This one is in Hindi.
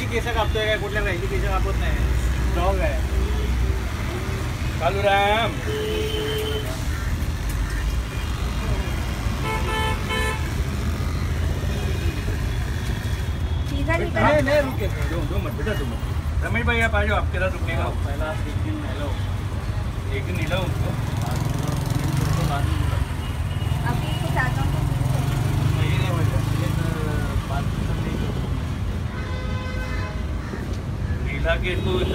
केस कापतोय काय? कुठल्या गायची केस कापत नाही. डॉग आहे. कालूराम नहीं रुके दो मत बेटा, 2 मिनट। रमेश भाई आप आ जाओ, आप किधर रुकने का? पहला एक दिन नहलाओ, एक दिन नहलाओ उसको। अभी कुछ आता हूँ नहला के इसको